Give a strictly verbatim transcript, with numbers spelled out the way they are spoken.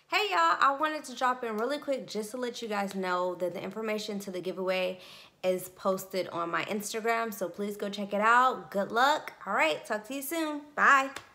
Hey y'all, I wanted to drop in really quick just to let you guys know that the information to the giveaway is posted on my Instagram, so please go check it out. Good luck. All right, talk to you soon. Bye.